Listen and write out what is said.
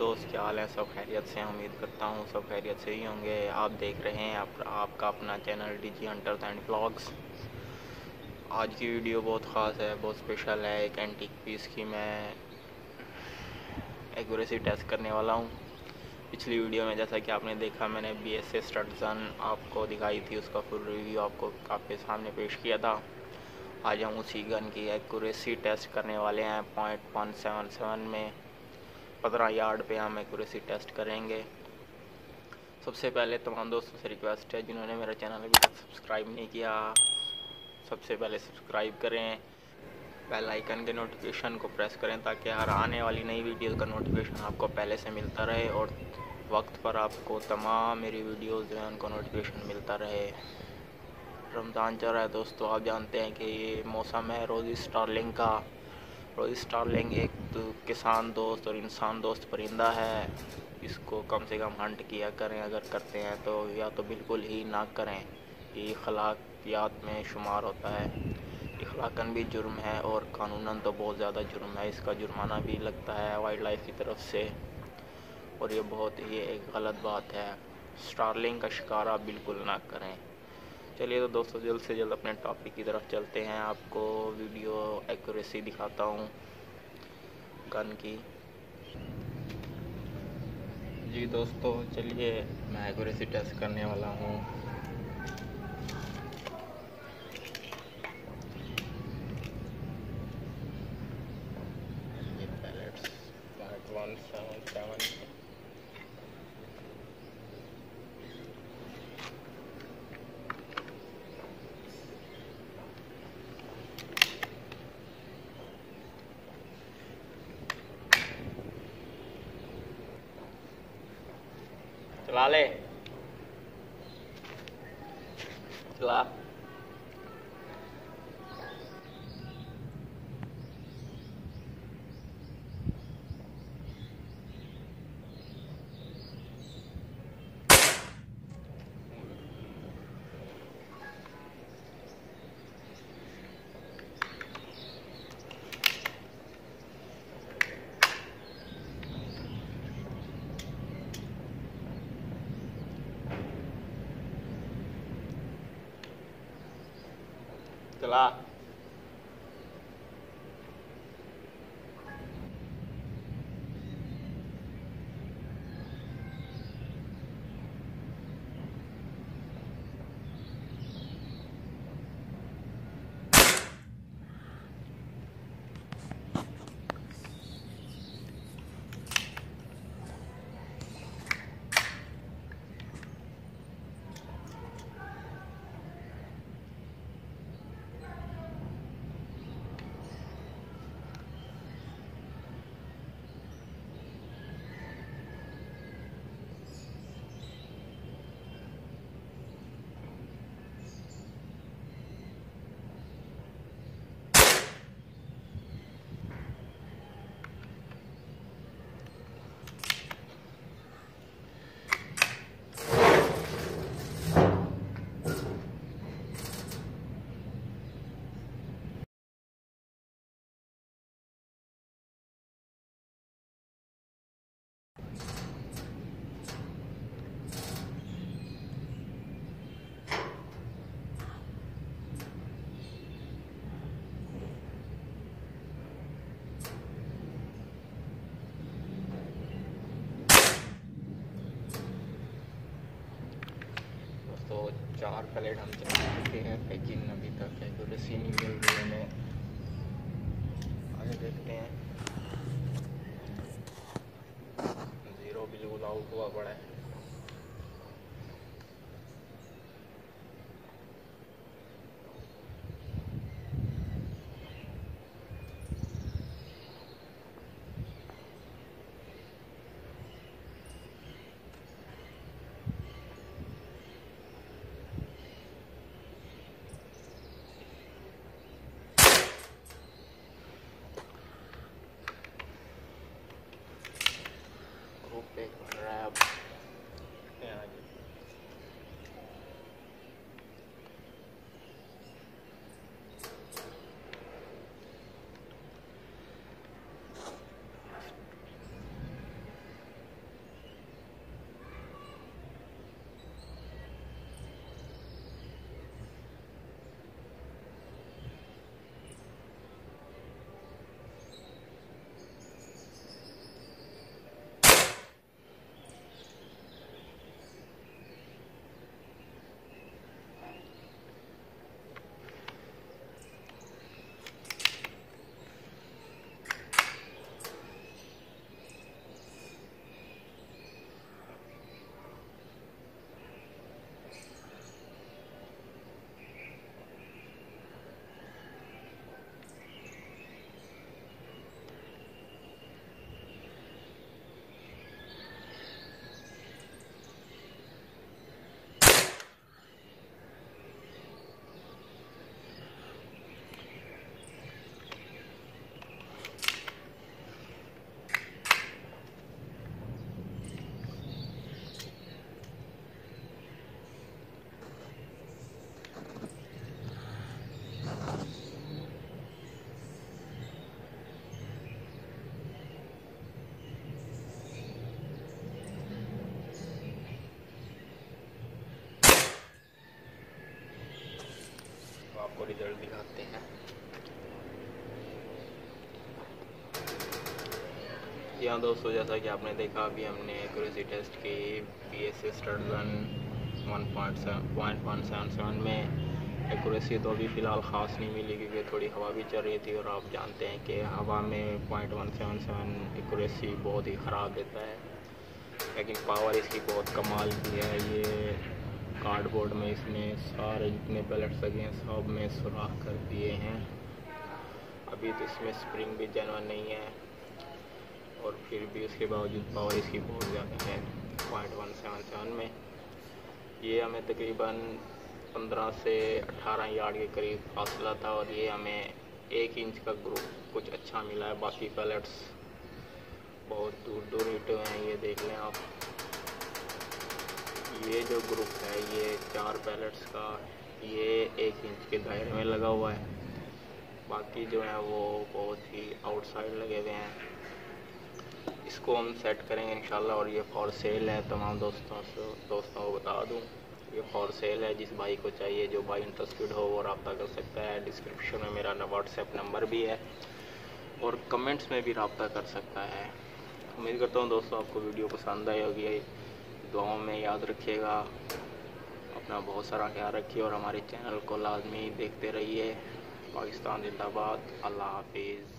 दोस्त, क्या हाल है? सब खैरियत से हैं? उम्मीद करता हूँ सब खैरियत से ही होंगे। आप देख रहे हैं आपका अपना channel DG Hunters and vlogs. आज की वीडियो बहुत ख़ास है, बहुत स्पेशल है। एक एंटीक पीस की मैं एक्यूरेसी टेस्ट करने वाला हूँ। पिछली वीडियो में जैसा कि आपने देखा, मैंने BSA स्टडसन आपको दिखाई थी, उसका फुल रिव्यू आपको आपके सामने पेश किया था। आज हम उसी गन की एक्यूरेसी टेस्ट करने वाले हैं। .177 में 15 यार्ड पे हम एक्यूरेसी टेस्ट करेंगे। सबसे पहले तमाम दोस्तों से रिक्वेस्ट है, जिन्होंने मेरा चैनल अभी तक सब्सक्राइब नहीं किया, सबसे पहले सब्सक्राइब करें, बेल आइकन के नोटिफिकेशन को प्रेस करें ताकि हर आने वाली नई वीडियो का नोटिफिकेशन आपको पहले से मिलता रहे और वक्त पर आपको तमाम मेरी वीडियोस जो हैं उनको नोटिफिकेशन मिलता रहे। रमज़ान चल रहा है दोस्तों, आप जानते हैं कि ये मौसम है रोज़ी स्टारलिंग का। रोज़ी स्टारलिंग एक किसान दोस्त और इंसान दोस्त परिंदा है। इसको कम से कम हंट किया करें, अगर करते हैं तो, या तो बिल्कुल ही ना करें। ये अखलाकियात में शुमार होता है। इखलाकन भी जुर्म है और कानूनन तो बहुत ज़्यादा जुर्म है। इसका जुर्माना भी लगता है वाइल्ड लाइफ की तरफ से, और ये बहुत ही एक गलत बात है। स्टारलिंग का शिकार आप बिल्कुल ना करें। चलिए तो दोस्तों, जल्द से जल्द अपने टॉपिक की तरफ चलते हैं। आपको वीडियो एक्यूरेसी दिखाता हूँ गन की। जी दोस्तों, चलिए मैं एक्यूरेसी टेस्ट करने वाला हूँ। ये पैलेट्स .177 चला ले, चला। चला। तो 4 पैलेट हम चला चुके हैं, लेकिन अभी तक एक्यूरेसी नहीं मिल रही है हमें। आगे देखते हैं। 0 बिल्कुल आउट हुआ पड़ा है। ग्रुप एक बन रहा है अब। आपको रिजल्ट दिखाते हैं। यहाँ दोस्तों जैसा कि आपने देखा अभी हमने एक्यूरेसी टेस्ट की BSS स्टडसन 1.77 में। एक्यूरेसी तो अभी फ़िलहाल ख़ास नहीं मिली क्योंकि थोड़ी हवा भी चल रही थी और आप जानते हैं कि हवा में 0.177 एक्यूरेसी बहुत ही ख़राब देता है, लेकिन पावर इसकी बहुत कमाल की है। ये कार्डबोर्ड में इसने सारे जितने पैलेट्स लगे हैं सब में सुराख कर दिए हैं। अभी तो इसमें स्प्रिंग भी जेन्युइन नहीं है और फिर भी उसके बावजूद पावर इसकी बहुत ज़्यादा है 0.177 में। ये हमें तकरीबन 15 से 18 यार्ड के करीब फासला था और ये हमें 1 इंच का ग्रुप कुछ अच्छा मिला है। बाकी पैलेट्स बहुत दूर दूर हिट हुए हैं। ये देख लें आप, ये जो ग्रुप है ये 4 पैलेट्स का ये 1 इंच के दायरे में लगा हुआ है। बाकी जो है वो बहुत ही आउटसाइड लगे हुए हैं। इसको हम सेट करेंगे इंशाल्लाह और ये फॉर सेल है। तमाम दोस्तों को बता दूं ये फॉर सेल है। जिस भाई को चाहिए, जो भाई इंटरेस्टेड हो वो रब्ता कर सकता है। डिस्क्रिप्शन में मेरा व्हाट्सएप नंबर भी है और कमेंट्स में भी रब्ता कर सकता है। उम्मीद करता हूँ दोस्तों आपको वीडियो पसंद आई होगी। दुआओं में याद रखिएगा, अपना बहुत सारा ख्याल रखिए और हमारे चैनल को लाजमी देखते रहिए। पाकिस्तान जिंदाबाद। अल्लाह हाफिज़।